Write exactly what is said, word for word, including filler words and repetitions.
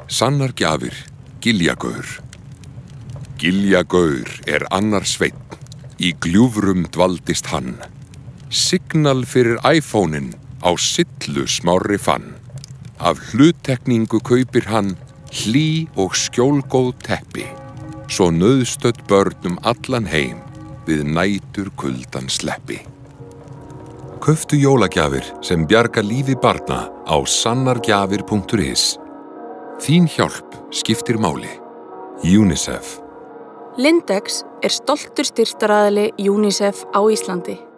Sannar gjafir, Giljagaur. Giljagaur er annar sveinn, í gljúfrum dvaldist hann. Signal fyrir iPhone-in á sillu smárri fann. Af hluttekningu kaupir hann hlý og skjólgóð teppi, svo nauðstödd börnum allan heim við nætur kuldan sleppi. Kauftu jólagjafir sem bjarga lífi barna á sannargjafir punktur is. Þín hjálp skiptir máli. UNICEF. Lindex er stoltur styrktaraðili UNICEF á Íslandi.